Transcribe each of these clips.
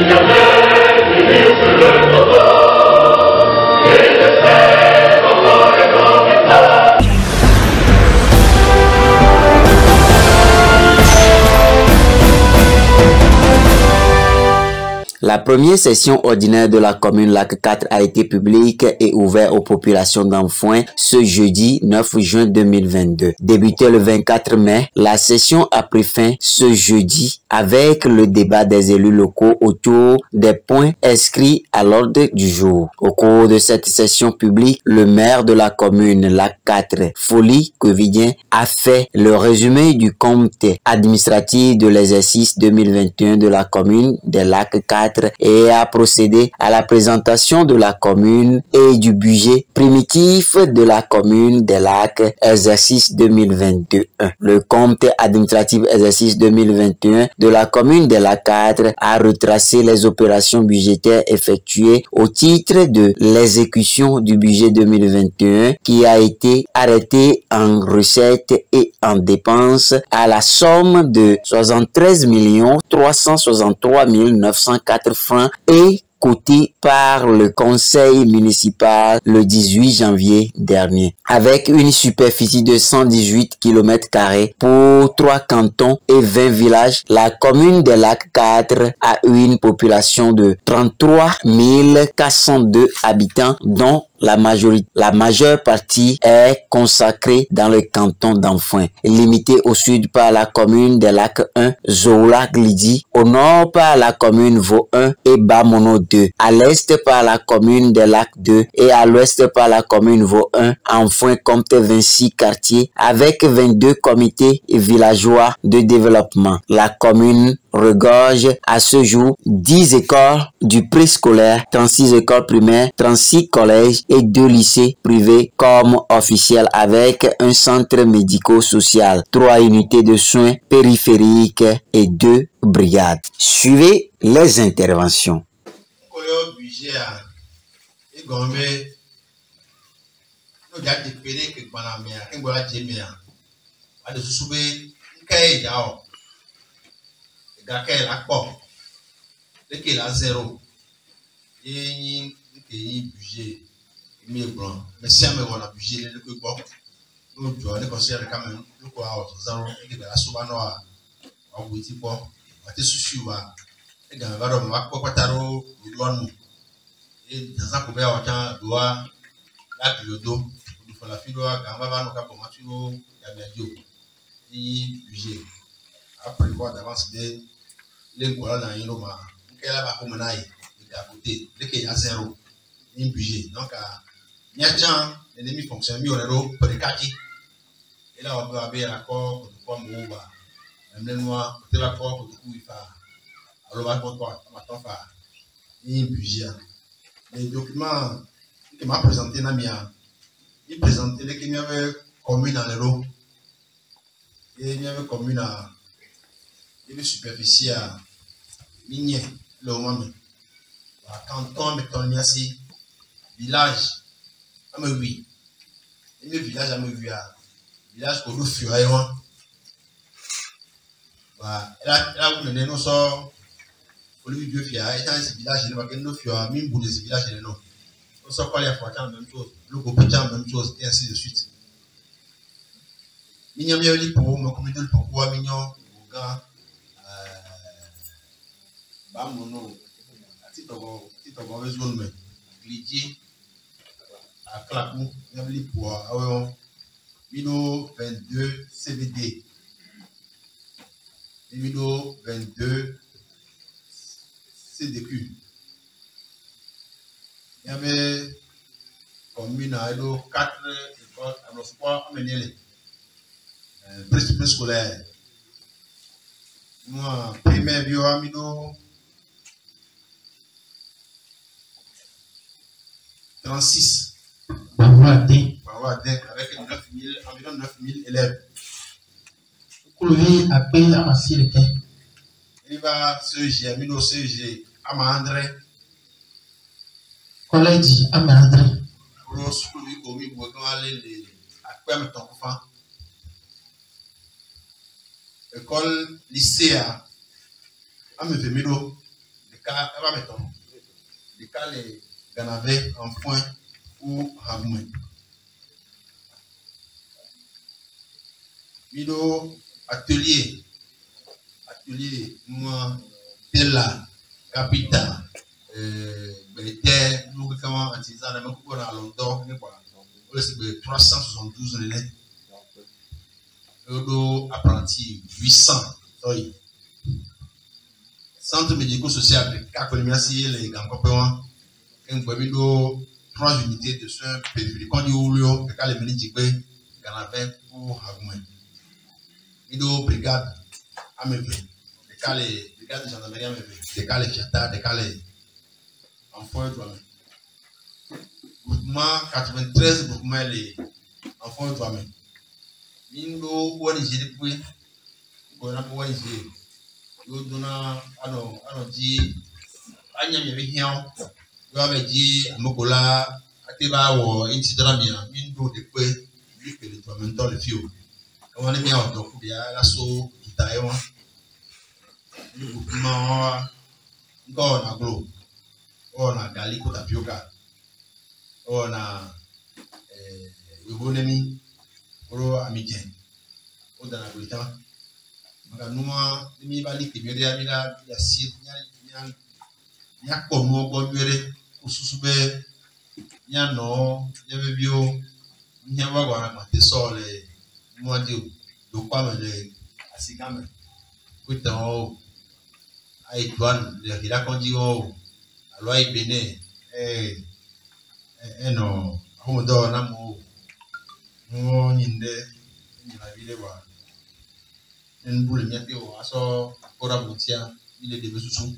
La première session ordinaire de la commune Lac 4 a été publique et ouverte aux populations d'Enfouin ce jeudi 9 juin 2022. Débutée le 24 mai, la session a pris fin ce jeudi avec le débat des élus locaux autour des points inscrits à l'ordre du jour. Au cours de cette session publique, le maire de la commune Lac 4, Folie Covidien, a fait le résumé du compte administratif de l'exercice 2021 de la commune des Lacs 4 et a procédé à la présentation de la commune et du budget primitif de la commune des Lacs exercice 2021. Le compte administratif exercice 2021 de la commune des Lacs 4 a retracé les opérations budgétaires effectuées au titre de l'exécution du budget 2021 qui a été arrêté en recettes et en dépenses à la somme de 73 363 904 francs et coté par le conseil municipal le 18 janvier dernier. Avec une superficie de 118 km² pour 3 cantons et 20 villages, la commune des Lacs 4 a eu une population de 33 402 habitants, dont la majeure partie est consacrée dans le canton d'Enfouin, limitée au sud par la commune des Lacs 1, Zola Glidi, au nord par la commune Vaux 1 et Bamono 2, à l'est par la commune des Lacs 2 et à l'ouest par la commune Vaux 1. Enfoin compte 26 quartiers avec 22 comités et villageois de développement. La commune regorge à ce jour 10 écoles du préscolaire, 36 écoles primaires, 36 collèges et 2 lycées privés comme officiels avec un centre médico-social, 3 unités de soins périphériques et 2 brigades. Suivez les interventions. Gakel akpɔ leke la zéro ye budget mi blanc mais si ame wona budget le ko gbɔ no jɔ ne conseiller ka me le ko a zéro e ga suba no a wuti gbɔ ati susu wa e ga va do ma kpɔ pataro do anu e dans ko be a ta do a la bilodo do fa la fi do a ga va no ka ko ma tu ya medio ni budget après quoi d'avance de les voilà dans une roma qu'elle a comme naï de à côté dès qu'il y a zéro un budget donc il y a gens l'ennemi fonctionne mieux on est pour les quartiers et là on peut avoir l'accord de quoi mouva même les noirs peut l'accord de coup il fa alors va pour toi maintenant fa un budget les documents que m'a présenté Namia il présentait les qu'il y avait commune dans l'euro et il y avait commune à une superficie à Migné, le moment. Canton, mettons, ici, village, à me oui. Et le village, à me oui, village pour nous fuir, et moi. Là, où nous sommes, pour lui, Dieu fier, et dans ce village, il va que nous fuir, même pour les villages, et non. Nous sommes pas les fois, la même chose, le groupe est la même chose, et ainsi de suite. Mignon, mieux, pour me communiquer pourquoi mignon, pour gars. Bamono, titogo besoin me glidi à clapou, n'avez pour avoir 22 CVD, 22 CDQ. Il y avait commune à 4 écoles, alors c'est pas amener les préscolaires. Moi, primaire bio amido 36. Avec environ 9000 élèves. Coulevé à peine à masser le thé. Il va CG, amido CG, Amandré. Collège Amandré. Pour soulever comme il faut aller les à mettre ton enfant. École lycée à Amefemido, cas, elle va mettre les cas les ganavets en point ou hagoumen. Mido atelier, moi, Tella, Capita, Bété, nous comment artisan, on a beaucoup à Londres, c'est 372 l'année. Odo apprenti 800. Centre médico-social, 4 les grands copains, un peu 3 unités de soins périphériques. Quand il y a les médicaments, il y en a 20 pour Hagoumen. Il y a une brigade à Mévé, les brigades de gendarmerie à Mévé, les cas les fiatas, les cas les enfants de Douamé. Groupement 93 groupements les enfants de Douamé. Mindo ONG depuis, on a ONG. Yo dona ano di anya me hian yo ame di amokola ateba wo intidra mia mindo de pe bi ke le to mento le fio won ni mi o do ku bia la so itae won ma ngo na glo o na gali ko tapioca o na yo bonemi oro amiten o da na gulita numa mi bali kimere ya mila ya sir nya ko mo go nwere ususube nya no nya bebio nya wa gwa na te sole mo adi do kwa mele asigame kuta o ai douane le hira konji o alo ai bene no homo na mo nyinde ni na vile wa en boule miate o aso ora mutia ile de besusu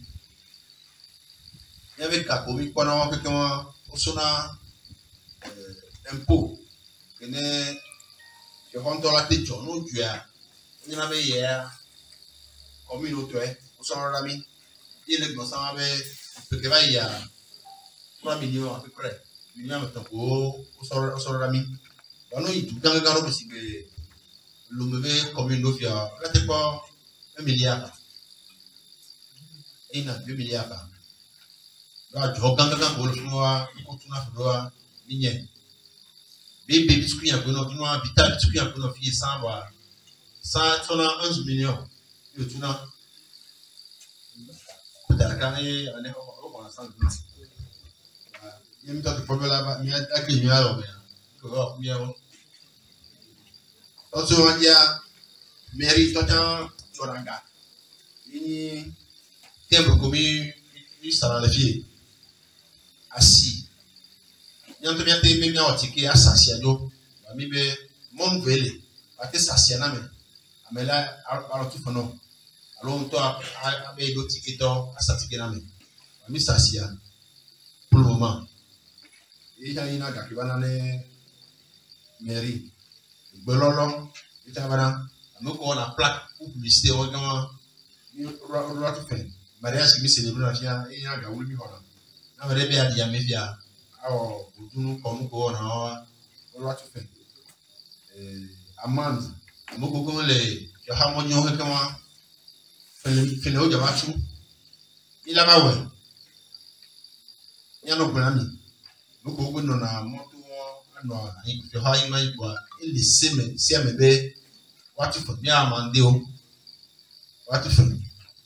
yabe ka ko mi kwana wa ke wa osona impôt kene je honto la techo no dua ni na be ya communauté osona rami ile go sama be ke ba ya 3 millions à peu près millions de temps osona rami bano itu ganga garo bisibe le mauvais commune d'Ofia, là c'est pas 1 milliard. Et il y a 2 milliards. Là, je regarde quand le floa, on a floa, ligne. Bébé, biscuit, un peu, non, habitat, biscuit, un peu, non, fille, 100, ça, on a 11 millions. Et tu n'as. Peut-être carré, on est au ensemble. Il y a une sorte de problème là-bas, il y a un milliard, mais. Also on dit mairie totan toranga ini tembo komi ni sara le fie asi nyanto miate me mia otiki asasi ado mi be mon vele ate sasi na me amela alo tufono alo nto abe do tikito asati na me mi sasi ya pour le moment et ina ga kibana ne mairie Belolong, itu apa? Nous on a plaque pour publicité, on a roi fait. Mariage qui célèbre la fille, et il y a un gars où il y a. Na vrai bien il y a mes filles. Alors, nous comme on a roi fait. Amande, nous comme les, il y a harmonie on fait comment? Fait le haut de match. Il a ma ouais. Il y a nos plans. Nous comme on a moto. No, if you hire my boy, in the same, what for me, I'm on deal. What for me?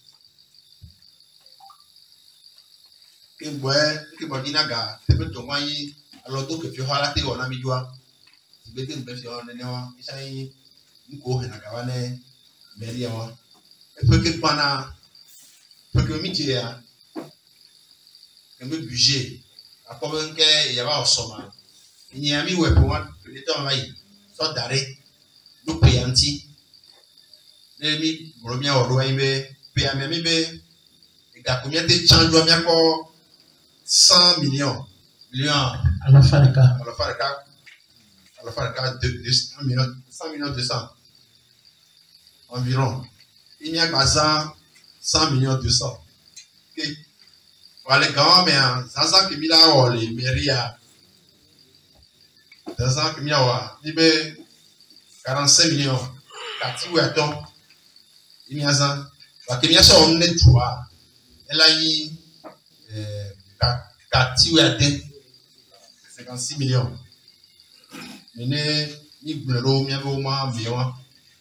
In where you can naga, people to my a lot of if you hire a on a midua, the betting best on the newer, is I go in a gavane, Maria, a pocket pana, pocket media, and be budget. A problem care, you have summer. Il y a mis ouais pour moi le temps va y soit d'arrêt nous payanti les mi bromia au roi ibe payami mi be et qu'à combien de change doit bien encore 100 millions à la fin de cas 100 millions 200 environ il y a pas 100 millions 200 ok voilà quand même ça que mi là les mairies dans un qui il y 45 millions. Quand tu es il y a ça. Parce qu'il y a ça, on est trois. Elle a eu Katiwade 56 millions. Mene ni gbero mi abo ma miwa.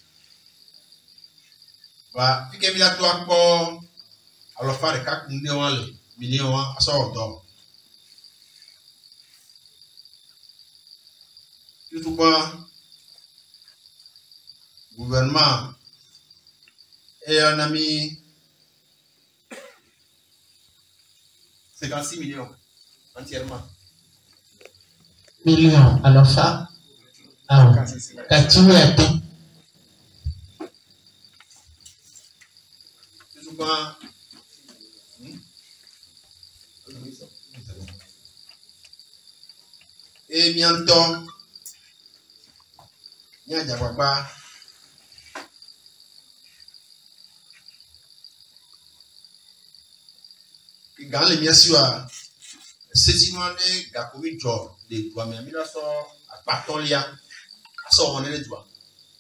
Ba fike mi la to akpo alofa de ka kunde wan le million aso odo. Tout quoi gouvernement et un ami 56 millions entièrement. Millions alofa Katiwade. Tout quoi et mianto nya jababa gan le miasua setinwane gakomi jo de doa mi amira so apatolia aso won le doa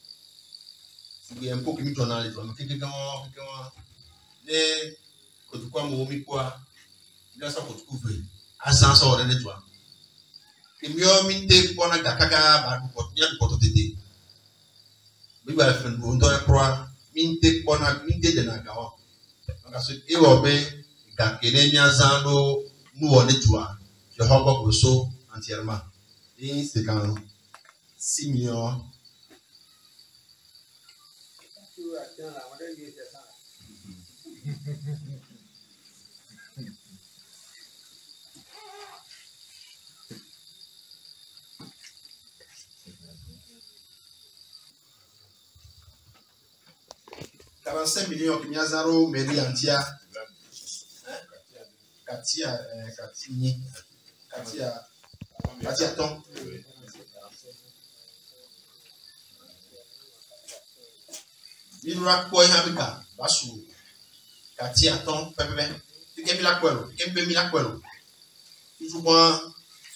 bi en poki mi jona le doa mi keke gan le ko tu kwa mo mi kwa ila so ko tu ve azan so le doa Emio minte pona gakaka ba du pot nyan pot tete bi ba fen bo ndo e proa minte pona minte de na gawa anga so e wo be gakene nya zando nu woni tua je hobo grosso entièrement et c'est quand 6 millions $45 millions qui Miazaro mairie entière Katia ton Minura Koi Hamika Basu Katia ton pepe tu kemi la kwelo kembe mi la kwelo toujours bon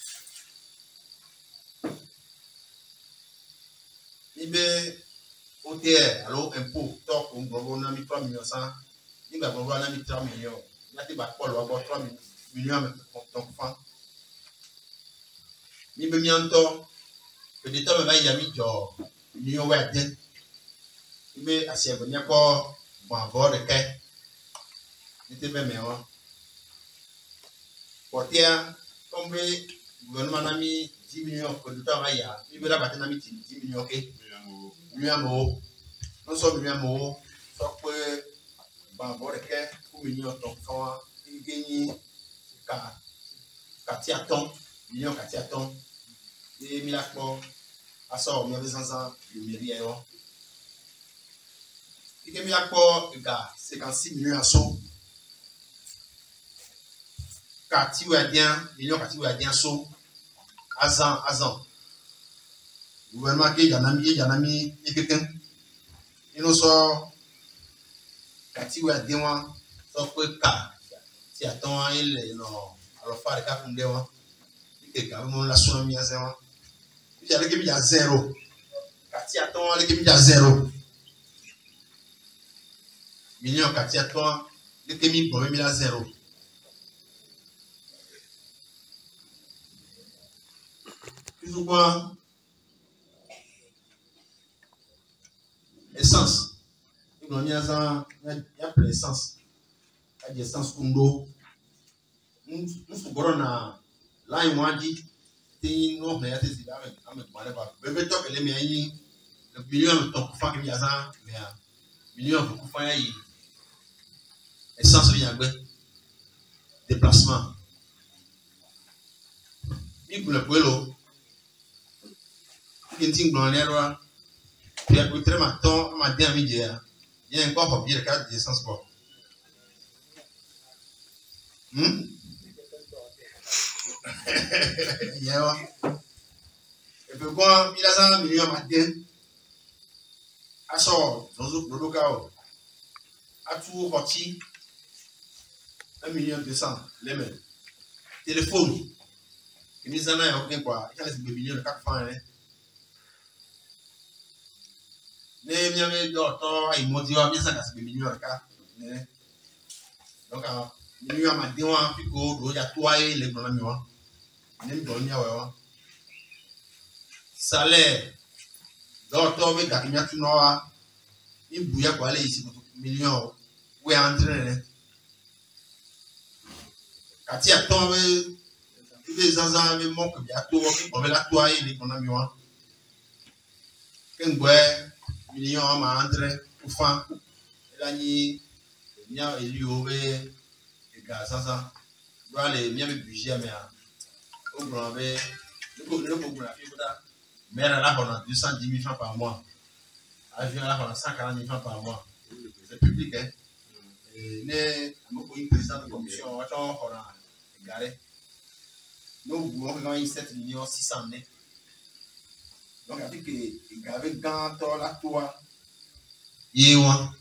ibe OTR, alors impôt, top, on va avoir 3 millions 100, il va avoir 3 millions. Il y a des bâtiments, on va avoir 3 millions d'enfants. Il me met en temps, que l'État me va y aller, l'Union va être. Il me assez bon, il y a pas bon de quai. Il était même meilleur. Porter, comme le gouvernement a mis 10 millions pour le temps, il me l'a battu, il a mis 10 millions, ok? Millions non seulement millions sauf que bon que pour millions d'enfants il gagne millions et milakpo à ça on avait ans le mairie il gagne milakpo gars 56 millions à so Katiwade millions Katiwade so azan gouvernement qui yanami et quelqu'un il nous sort Katiwade so que ka si attend il non alors faire ka kunde wa et ka mon la so mi azewa il y a le qui a 0 Kati attend le qui a 0 million Kati attend le qui bon mi la 0 toujours quoi essence il y a plein essence il y a essence kundo nous corona là il m'a dit t'es non mais c'est ça avec pas bébé toi que les miens le million de ton enfant qui y a ça mais million de enfants y essence vient avec déplacement il pour le pueblo il dit blanc là il y a très matin ma dernière midi il y a encore pas bien cadre d'essence quoi yeah et puis quand il a 100 millions matin à sort dans le local à tout parti 1,2 million les mêmes téléphone il nous en a aucun quoi il y a les millions de 4 francs les miens docteur ils m'ont dit on a 100 millions de cas donc Ni wa ma de wa fi ko do ya to aye le gbon mi wa. Ni do mi awe wa. Salaire d'autres mais quand il y a tout noir il bouilla quoi aller ici millions ouais entraîner quand il y a tombé les ans mais mon que bien tout on va la toyer les qu'on a mis en qu'un ouais millions ma entraîner pour faire là ni bien il y aurait et gars ça doit aller bien le budget mais au grand mais le programme la fille mais là on a 210 000 francs par mois. Avion là on a 140 000 francs par mois. C'est public, hein. Et nous, pour une présidente de commission, on a égaré. Nous, on a 7 millions 600 000. Donc, il dit que avec gant, la toit, yewa.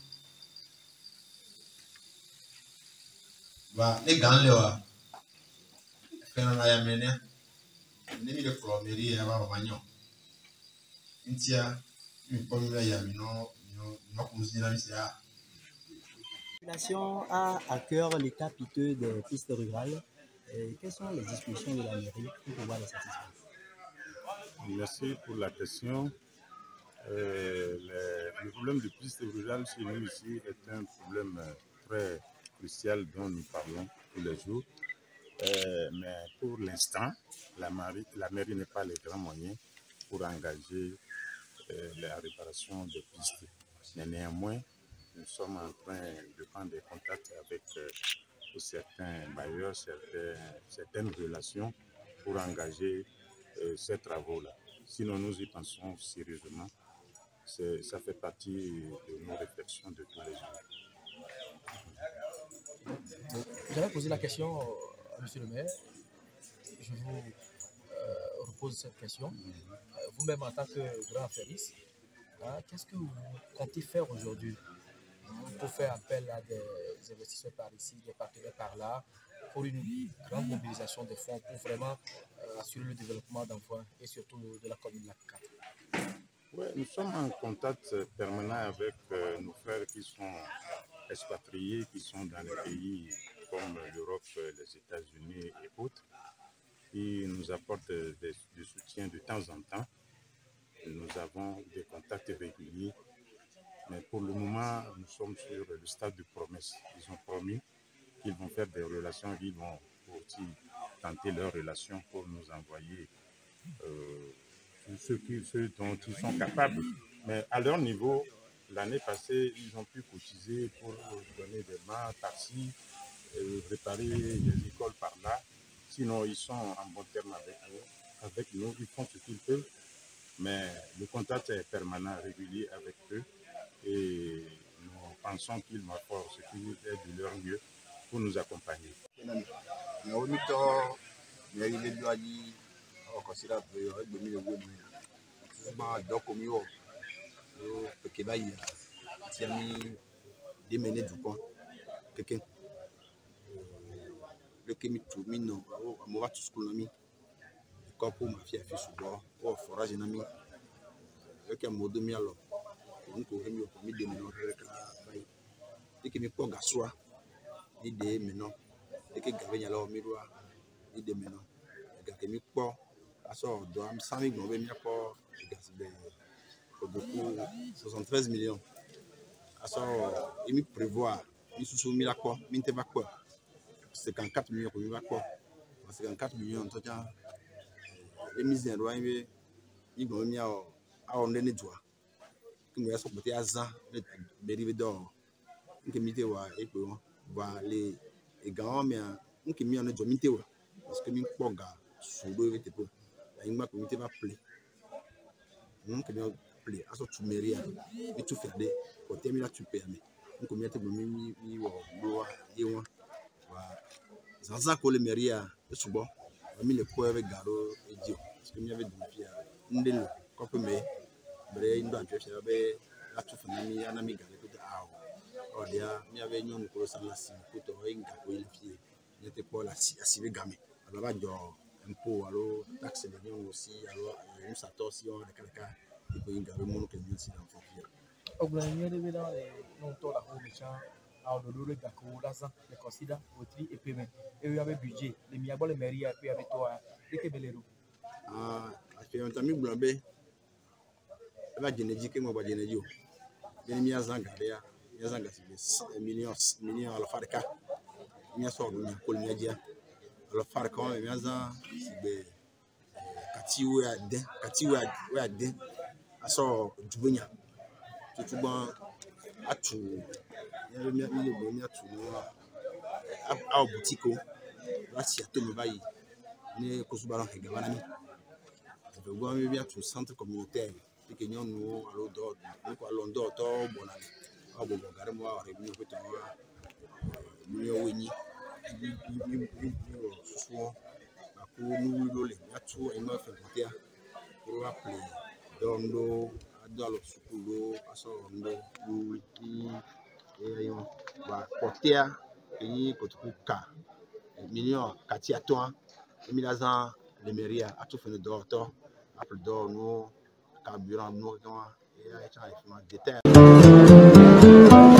Les gants, là, fait un ayamene. On a mis le plomerie à la magnon. Il tient une pomme à yamino, non, comme si la mise là. La population a à cœur l'état piteux des pistes rurales. Quelles sont les dispositions de la mairie pour pouvoir les satisfaire? Merci pour la question. Le problème de pistes rurales chez nous ici est un problème très crucial dont nous parlons tous les jours. Mais pour l'instant, la mairie n'a pas les grands moyens pour engager la réparation des pistes. Mais néanmoins, nous sommes en train de prendre des contacts avec certains bailleurs, certaines relations pour engager ces travaux-là. Sinon, nous y pensons sérieusement. Ça fait partie de nos réflexions de tous les jours. J'avais posé la question à M. le maire. Je vous repose cette question. Vous-même, en tant que grand affairiste, qu'est-ce que vous comptez faire aujourd'hui pour faire appel à des investisseurs par ici, des partenaires par là, pour une grande mobilisation des fonds pour vraiment assurer le développement d'enfants et surtout de la commune Lac 4? Oui, nous sommes en contact permanent avec nos frères qui sont expatriés, qui sont dans les pays comme l'Europe, les États-Unis et autres, qui nous apportent du soutien de temps en temps. Nous avons des contacts réguliers, mais pour le moment, nous sommes sur le stade de promesse. Ils ont promis qu'ils vont faire des relations, ils vont aussi tenter leurs relations pour nous envoyer ceux dont ils sont capables. Mais à leur niveau, l'année passée, ils ont pu cotiser pour donner des mains par-ci, réparer des écoles par-là. Sinon, ils sont en bon terme avec nous, ils font ce qu'ils peuvent. Mais le contact est permanent, régulier avec eux. Et nous pensons qu'ils vont faire ce qui est de leur mieux pour nous accompagner. $73 millions. Alors, il me prévoit, il se soumet à quoi? 54 millions pour lui, 54 millions, tout ça. Les mises en droit, ils vont venir à on est droit. Qui me sont portés à ça, les dérivés d'or. Qui me dit, et puis, les grands, mais qui me ont dit, parce que nous sommes sous le dépôt. Il m'a commis ma plaie. Nous sommes plaie. À ce que tu mérites, et tu fais des côtés, mais là tu permets. Nous commis de mimi, Zanza ko le meria subo ami le ko avec garo et dio parce que mi avait du pia ndelo ko ko me bre ndo anche be la tu fami ana mi gare ko o dia mi avait nyon ko sala si ko to inga ko il pie n'était pas la si asi game alors jo impôt alors taxe de nyon aussi alors nous s'attention de quelqu'un et ko inga le monde que mi si dans fofia Oglanyer de dans non to la ho mecha Alors, le Gako, Lazan, le Considère, Otri et Paiement. Et il y avait budget. Les Miabo, les mairies, et puis il y avait toi. Et que Belero. Ah, c'est un ami blambé. Elle va générer que moi, va générer. Il y a un Zangaria, il y a un million à la Farka. Il y a un sort de Colmedia. À la Farka, il y a un Katiou à Den. À sort du Bonia. Tout bon à tout. Il y a un à boutique. Là, si à tout me baille. Né Kosubaran et Gavanami. Je vois bien tout centre communautaire. Et que nous allons d'or, nous allons d'or, bon année. Ah bon, regardez-moi, réunion que tu as. Nous y souvent, nous les tout et nous fait côté pour appeler Dondo, dans le Sukulo, à son Rondo, et on va côté et côté Ka. Millions, Katia toi. Milazan, les mairies à tout fait de docteur, après d'or, nous, carburant, nous, et à des terres.